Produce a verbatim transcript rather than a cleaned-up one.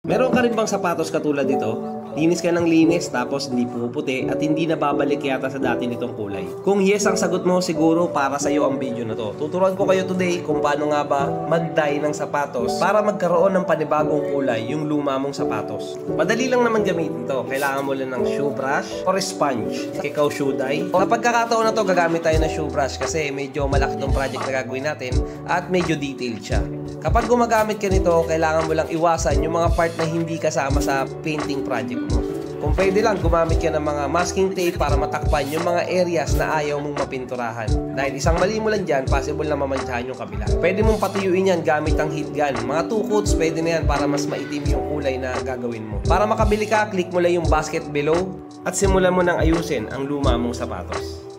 Meron ka rin bang sapatos katulad dito? Linis ka ng linis tapos hindi pumuputi at hindi na babalik yata sa dati nitong kulay. Kung yes ang sagot mo, siguro para sa iyo ang video na to. Tuturuan ko kayo today kung paano nga ba mag-dye ng sapatos para magkaroon ng panibagong kulay yung luma mong sapatos. Madali lang naman gamitin to. Kailangan mo lang ng shoe brush or sponge. Ikaw shoe dye. Sa pagkakataon na to, gagamit tayo ng shoe brush kasi medyo malaki tong project na gagawin natin at medyo detailed siya. Kapag gumagamit ka nito, kailangan mo lang iwasan yung mga part na hindi kasama sa painting project mo. Kung pwede lang, gumamit ka ng mga masking tape para matakpan yung mga areas na ayaw mong mapinturahan. Dahil isang mali mo lang dyan, possible na mamantsahan yung kabila. Pwede mong patuyuin yan gamit ang heat gun. Mga two coats, pwede na yan para mas maitim yung kulay na gagawin mo. Para makabili ka, click mo lang yung basket below at simulan mo nang ayusin ang luma mong sapatos.